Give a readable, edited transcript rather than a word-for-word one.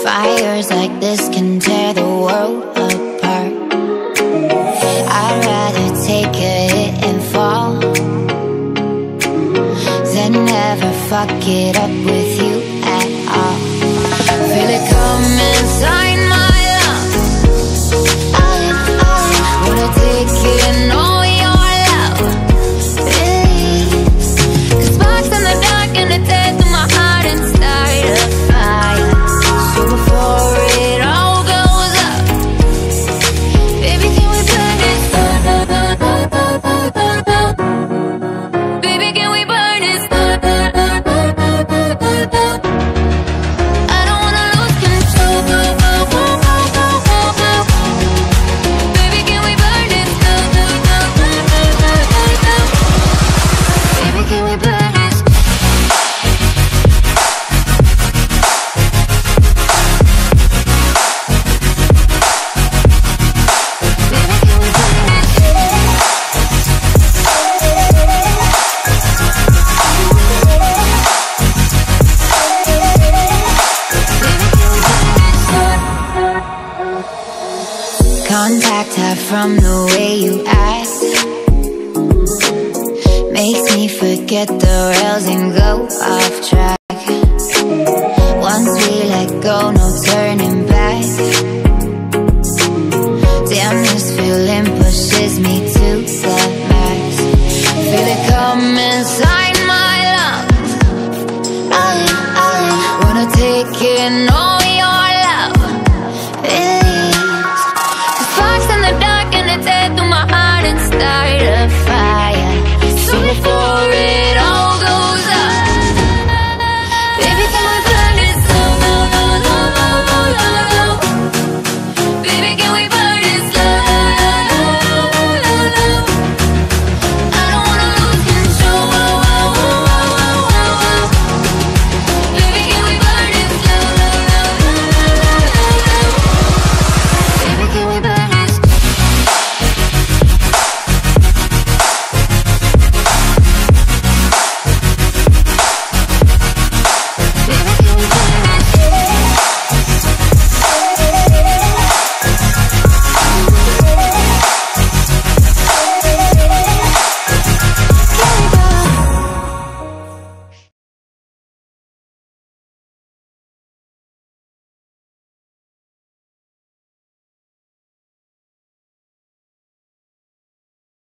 Fires like this can tear the world apart. I'd rather take a hit and fall than never fuck it up with you at all. Feel it come inside my lungs. I wanna take in all your love, please. 'Cause sparks in the dark and it tears through my heart and start a fire. So before it all goes up, baby, can we burn it? Baby, can we burn it? I don't wanna lose control. Baby, can we burn it? Baby, can we burn it? Contact her from the way you act. Makes me forget the rails and go off track. Once we let go, no turning